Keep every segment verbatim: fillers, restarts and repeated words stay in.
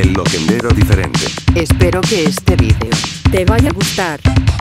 El loquendero diferente. Espero que este vídeo te vaya a gustar.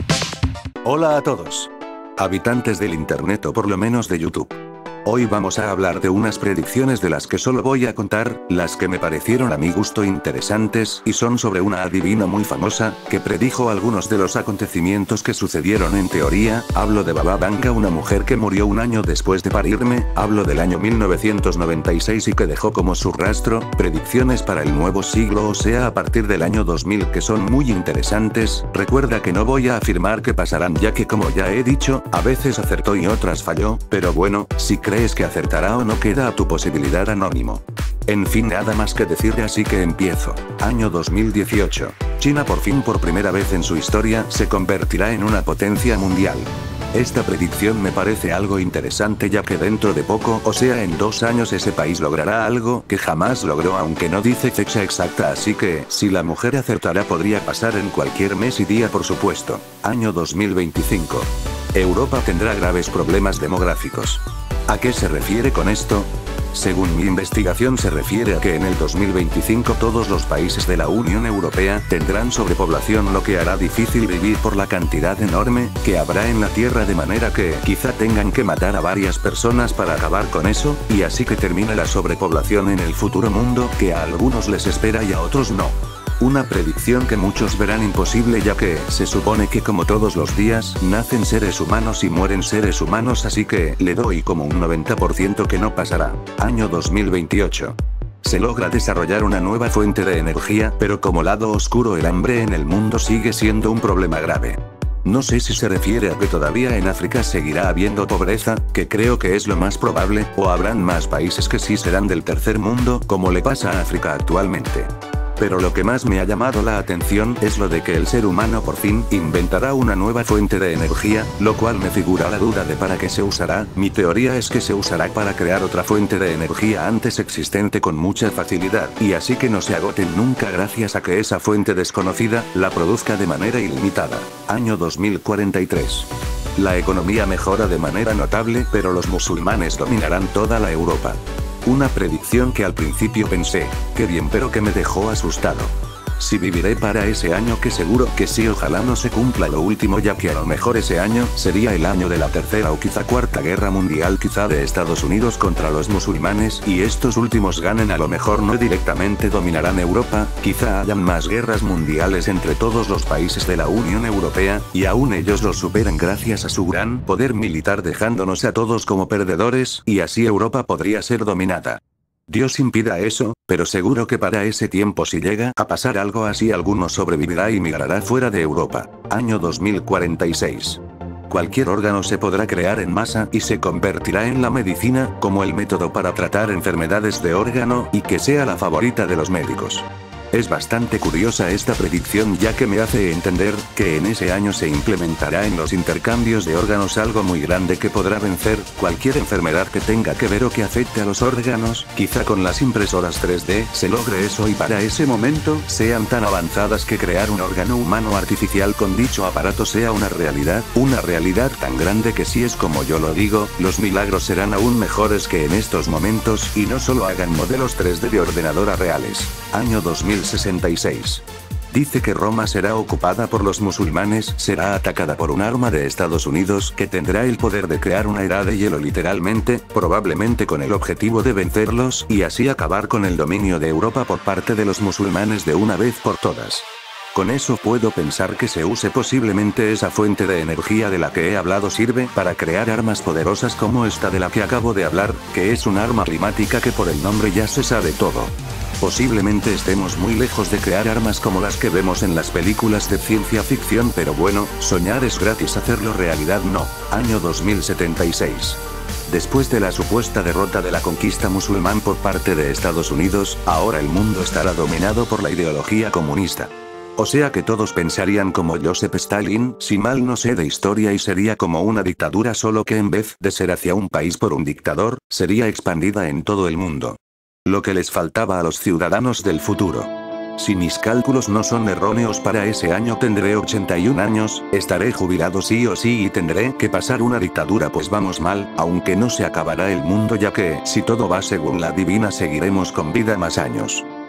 Hola a todos. Habitantes del internet o por lo menos de YouTube. Hoy vamos a hablar de unas predicciones de las que solo voy a contar, las que me parecieron a mi gusto interesantes y son sobre una adivina muy famosa, que predijo algunos de los acontecimientos que sucedieron en teoría. Hablo de Baba Vanga, una mujer que murió un año después de parirme, hablo del año mil novecientos noventa y seis y que dejó como su rastro, predicciones para el nuevo siglo, o sea a partir del año dos mil, que son muy interesantes. Recuerda que no voy a afirmar que pasarán, ya que como ya he dicho, a veces acertó y otras falló, pero bueno, si crees que acertará o no queda a tu posibilidad, anónimo. En fin, nada más que decir, así que empiezo. Año dos mil dieciocho. China por fin, por primera vez en su historia, se convertirá en una potencia mundial. Esta predicción me parece algo interesante, ya que dentro de poco, o sea en dos años, ese país logrará algo que jamás logró, aunque no dice fecha exacta, así que, si la mujer acertará, podría pasar en cualquier mes y día, por supuesto. Año dos mil veinticinco. Europa tendrá graves problemas demográficos. ¿A qué se refiere con esto? Según mi investigación, se refiere a que en el dos mil veinticinco todos los países de la Unión Europea tendrán sobrepoblación, lo que hará difícil vivir por la cantidad enorme que habrá en la Tierra, de manera que quizá tengan que matar a varias personas para acabar con eso, y así que termine la sobrepoblación en el futuro mundo, que a algunos les espera y a otros no. Una predicción que muchos verán imposible, ya que se supone que como todos los días, nacen seres humanos y mueren seres humanos, así que le doy como un noventa por ciento que no pasará. Año dos mil veintiocho. Se logra desarrollar una nueva fuente de energía, pero como lado oscuro, el hambre en el mundo sigue siendo un problema grave. No sé si se refiere a que todavía en África seguirá habiendo pobreza, que creo que es lo más probable, o habrán más países que sí serán del tercer mundo, como le pasa a África actualmente. Pero lo que más me ha llamado la atención es lo de que el ser humano por fin inventará una nueva fuente de energía, lo cual me figura la duda de para qué se usará. Mi teoría es que se usará para crear otra fuente de energía antes existente con mucha facilidad, y así que no se agoten nunca gracias a que esa fuente desconocida la produzca de manera ilimitada. Año dos mil cuarenta y tres. La economía mejora de manera notable, pero los musulmanes dominarán toda la Europa. Una predicción que al principio pensé, qué bien, pero que me dejó asustado. Si viviré para ese año, que seguro que sí, ojalá no se cumpla lo último, ya que a lo mejor ese año sería el año de la tercera o quizá cuarta guerra mundial, quizá de Estados Unidos contra los musulmanes, y estos últimos ganen. A lo mejor no directamente dominarán Europa, quizá hayan más guerras mundiales entre todos los países de la Unión Europea, y aún ellos los superan gracias a su gran poder militar, dejándonos a todos como perdedores, y así Europa podría ser dominada. Dios impida eso, pero seguro que para ese tiempo, si llega a pasar algo así, alguno sobrevivirá y migrará fuera de Europa. Año dos mil cuarenta y seis. Cualquier órgano se podrá crear en masa y se convertirá en la medicina, como el método para tratar enfermedades de órgano, y que sea la favorita de los médicos. Es bastante curiosa esta predicción, ya que me hace entender que en ese año se implementará en los intercambios de órganos algo muy grande que podrá vencer cualquier enfermedad que tenga que ver o que afecte a los órganos. Quizá con las impresoras tres D se logre eso, y para ese momento sean tan avanzadas que crear un órgano humano artificial con dicho aparato sea una realidad, una realidad tan grande que, si es como yo lo digo, los milagros serán aún mejores que en estos momentos, y no solo hagan modelos tres D de ordenadora reales. Año dos mil sesenta y seis. Dice que Roma será ocupada por los musulmanes, será atacada por un arma de Estados Unidos que tendrá el poder de crear una era de hielo, literalmente, probablemente con el objetivo de vencerlos, y así acabar con el dominio de Europa por parte de los musulmanes de una vez por todas. Con eso puedo pensar que se use posiblemente esa fuente de energía de la que he hablado, sirve para crear armas poderosas como esta de la que acabo de hablar, que es un arma climática que por el nombre ya se sabe todo. Posiblemente estemos muy lejos de crear armas como las que vemos en las películas de ciencia ficción, pero bueno, soñar es gratis, hacerlo realidad no. Año dos mil setenta y seis. Después de la supuesta derrota de la conquista musulmán por parte de Estados Unidos, ahora el mundo estará dominado por la ideología comunista. O sea que todos pensarían como Joseph Stalin, si mal no sé de historia, y sería como una dictadura, solo que en vez de ser hacia un país por un dictador, sería expandida en todo el mundo. Lo que les faltaba a los ciudadanos del futuro. Si mis cálculos no son erróneos, para ese año tendré ochenta y un años, estaré jubilado sí o sí y tendré que pasar una dictadura, pues vamos mal, aunque no se acabará el mundo, ya que, si todo va según la divina, seguiremos con vida más años.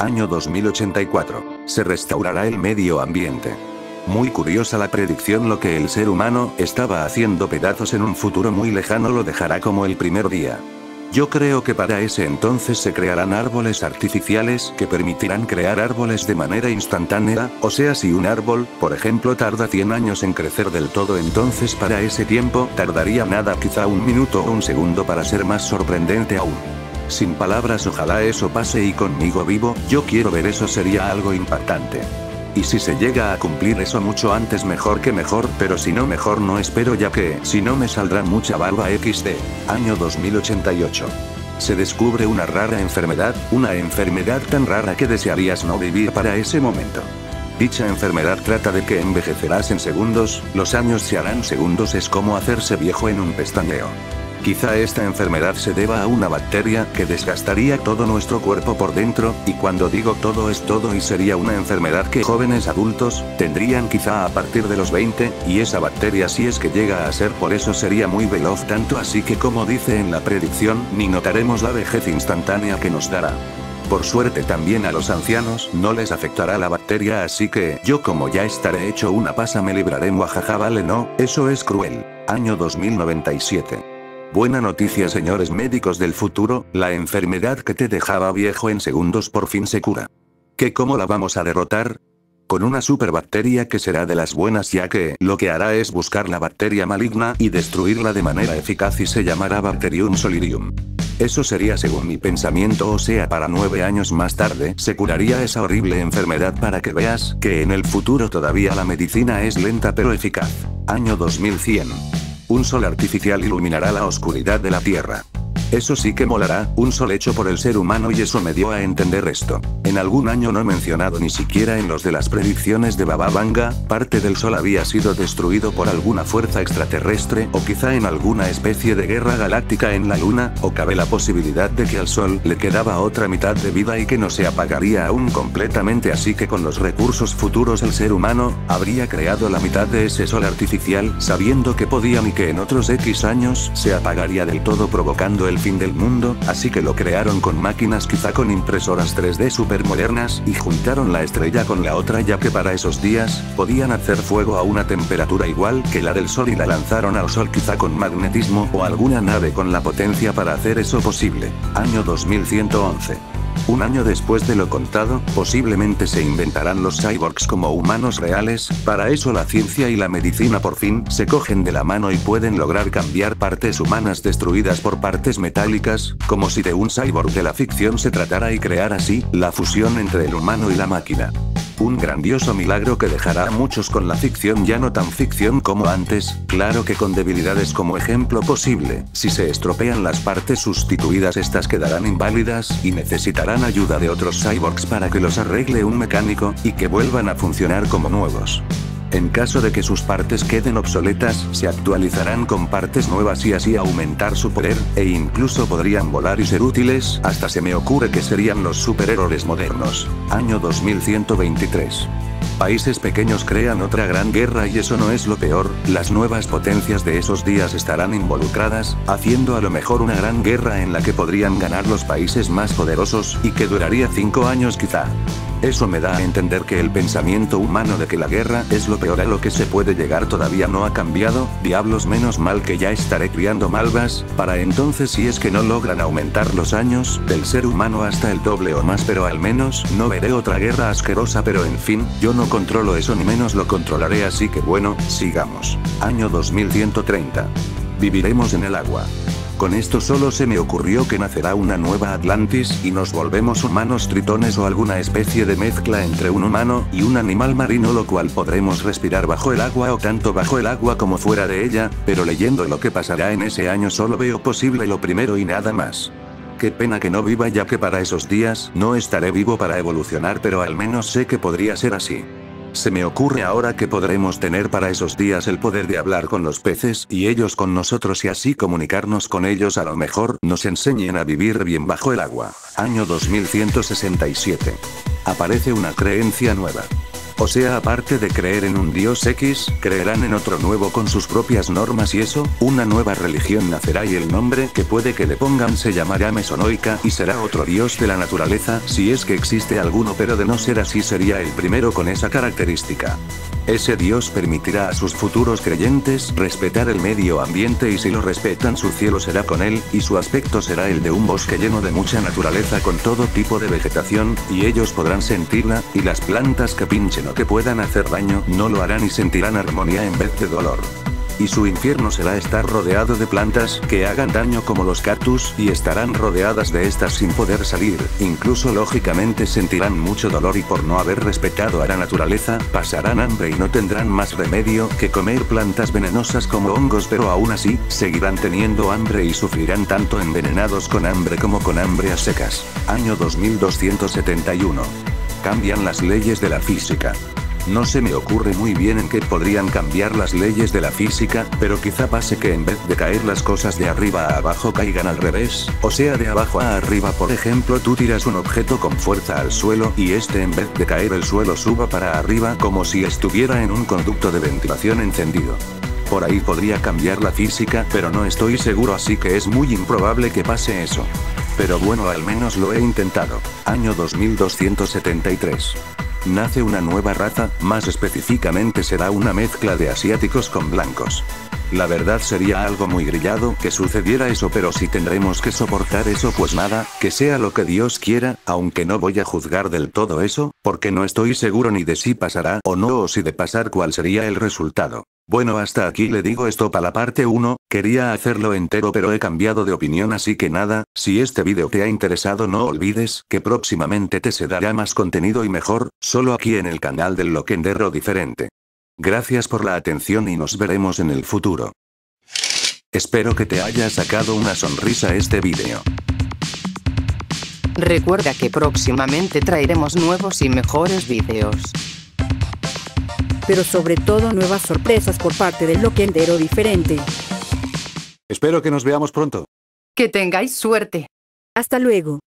Año dos mil ochenta y cuatro. Se restaurará el medio ambiente. Muy curiosa la predicción, lo que el ser humano estaba haciendo pedazos en un futuro muy lejano lo dejará como el primer día. Yo creo que para ese entonces se crearán árboles artificiales que permitirán crear árboles de manera instantánea, o sea, si un árbol, por ejemplo, tarda cien años en crecer del todo, entonces para ese tiempo tardaría nada, quizá un minuto o un segundo, para ser más sorprendente aún. Sin palabras, ojalá eso pase y conmigo vivo, yo quiero ver eso, sería algo impactante. Y si se llega a cumplir eso mucho antes, mejor que mejor, pero si no, mejor no espero, ya que si no me saldrá mucha barba equis de. Año dos mil ochenta y ocho. Se descubre una rara enfermedad, una enfermedad tan rara que desearías no vivir para ese momento. Dicha enfermedad trata de que envejecerás en segundos, los años se harán segundos, es como hacerse viejo en un pestañeo. Quizá esta enfermedad se deba a una bacteria que desgastaría todo nuestro cuerpo por dentro, y cuando digo todo es todo, y sería una enfermedad que jóvenes adultos tendrían quizá a partir de los veinte, y esa bacteria, si es que llega a ser, por eso sería muy veloz, tanto así que, como dice en la predicción, ni notaremos la vejez instantánea que nos dará. Por suerte también a los ancianos no les afectará la bacteria, así que yo, como ya estaré hecho una pasa, me libraré. Muajaja, vale, no, eso es cruel. Año dos mil noventa y siete. Buena noticia, señores médicos del futuro, la enfermedad que te dejaba viejo en segundos por fin se cura. ¿Qué, cómo la vamos a derrotar? Con una superbacteria que será de las buenas, ya que lo que hará es buscar la bacteria maligna y destruirla de manera eficaz, y se llamará Bacterium solidarium. Eso sería según mi pensamiento, o sea, para nueve años más tarde se curaría esa horrible enfermedad, para que veas que en el futuro todavía la medicina es lenta pero eficaz. Año dos mil cien. Un sol artificial iluminará la oscuridad de la Tierra. Eso sí que molará, un sol hecho por el ser humano, y eso me dio a entender esto. En algún año no mencionado ni siquiera en los de las predicciones de Baba Vanga, parte del sol había sido destruido por alguna fuerza extraterrestre, o quizá en alguna especie de guerra galáctica en la luna, o cabe la posibilidad de que al sol le quedaba otra mitad de vida y que no se apagaría aún completamente, así que con los recursos futuros el ser humano habría creado la mitad de ese sol artificial, sabiendo que podían y que en otros X años se apagaría del todo, provocando el fin del mundo, así que lo crearon con máquinas, quizá con impresoras tres D supermodernas, y juntaron la estrella con la otra, ya que para esos días podían hacer fuego a una temperatura igual que la del sol, y la lanzaron al sol, quizá con magnetismo o alguna nave con la potencia para hacer eso posible. Año dos mil ciento once. Un año después de lo contado, posiblemente se inventarán los cyborgs como humanos reales. Para eso la ciencia y la medicina por fin se cogen de la mano y pueden lograr cambiar partes humanas destruidas por partes metálicas, como si de un cyborg de la ficción se tratara, y crear así la fusión entre el humano y la máquina. Un grandioso milagro que dejará a muchos con la ficción ya no tan ficción como antes, claro que con debilidades como ejemplo posible. Si se estropean las partes sustituidas, estas quedarán inválidas y necesitarán ayuda de otros cyborgs para que los arregle un mecánico y que vuelvan a funcionar como nuevos. En caso de que sus partes queden obsoletas, se actualizarán con partes nuevas y así aumentar su poder, e incluso podrían volar y ser útiles, hasta se me ocurre que serían los superhéroes modernos. Año dos mil ciento veintitrés. Países pequeños crean otra gran guerra, y eso no es lo peor, las nuevas potencias de esos días estarán involucradas, haciendo a lo mejor una gran guerra en la que podrían ganar los países más poderosos, y que duraría cinco años quizá. Eso me da a entender que el pensamiento humano de que la guerra es lo peor a lo que se puede llegar todavía no ha cambiado. Diablos, menos mal que ya estaré criando malvas, para entonces, si es que no logran aumentar los años del ser humano hasta el doble o más, pero al menos no veré otra guerra asquerosa, pero en fin, yo no controlo eso ni menos lo controlaré, así que bueno, sigamos. Año dos mil ciento treinta. Viviremos en el agua. Con esto solo se me ocurrió que nacerá una nueva Atlantis y nos volvemos humanos tritones o alguna especie de mezcla entre un humano y un animal marino, lo cual podremos respirar bajo el agua o tanto bajo el agua como fuera de ella, pero leyendo lo que pasará en ese año solo veo posible lo primero y nada más. Qué pena que no viva, ya que para esos días no estaré vivo para evolucionar, pero al menos sé que podría ser así. Se me ocurre ahora que podremos tener para esos días el poder de hablar con los peces y ellos con nosotros, y así comunicarnos con ellos, a lo mejor nos enseñen a vivir bien bajo el agua. Año dos mil ciento sesenta y siete. Aparece una creencia nueva. O sea, aparte de creer en un dios X, creerán en otro nuevo con sus propias normas y eso, una nueva religión nacerá y el nombre que puede que le pongan se llamará Mesonoica y será otro dios de la naturaleza, si es que existe alguno, pero de no ser así sería el primero con esa característica. Ese dios permitirá a sus futuros creyentes respetar el medio ambiente y si lo respetan su cielo será con él, y su aspecto será el de un bosque lleno de mucha naturaleza con todo tipo de vegetación, y ellos podrán sentirla, y las plantas que pinchen o que puedan hacer daño no lo harán y sentirán armonía en vez de dolor. Y su infierno será estar rodeado de plantas que hagan daño como los cactus y estarán rodeadas de estas sin poder salir, incluso lógicamente sentirán mucho dolor y por no haber respetado a la naturaleza, pasarán hambre y no tendrán más remedio que comer plantas venenosas como hongos, pero aún así, seguirán teniendo hambre y sufrirán tanto envenenados con hambre como con hambre a secas. Año dos mil doscientos setenta y uno. Cambian las leyes de la física. No se me ocurre muy bien en qué podrían cambiar las leyes de la física, pero quizá pase que en vez de caer las cosas de arriba a abajo caigan al revés, o sea de abajo a arriba. Por ejemplo, tú tiras un objeto con fuerza al suelo y este en vez de caer el suelo suba para arriba como si estuviera en un conducto de ventilación encendido. Por ahí podría cambiar la física, pero no estoy seguro, así que es muy improbable que pase eso. Pero bueno, al menos lo he intentado. Año dos mil doscientos setenta y tres. Nace una nueva raza, más específicamente será una mezcla de asiáticos con blancos. La verdad sería algo muy grillado que sucediera eso, pero si tendremos que soportar eso pues nada, que sea lo que Dios quiera, aunque no voy a juzgar del todo eso, porque no estoy seguro ni de si pasará o no, o si de pasar cuál sería el resultado. Bueno, hasta aquí le digo stop a la parte uno, quería hacerlo entero pero he cambiado de opinión, así que nada, si este vídeo te ha interesado no olvides que próximamente te se dará más contenido y mejor, solo aquí en el canal del Loquendero Diferente. Gracias por la atención y nos veremos en el futuro. Espero que te haya sacado una sonrisa este vídeo. Recuerda que próximamente traeremos nuevos y mejores vídeos. Pero sobre todo nuevas sorpresas por parte del Loquendero Diferente. Espero que nos veamos pronto. Que tengáis suerte. Hasta luego.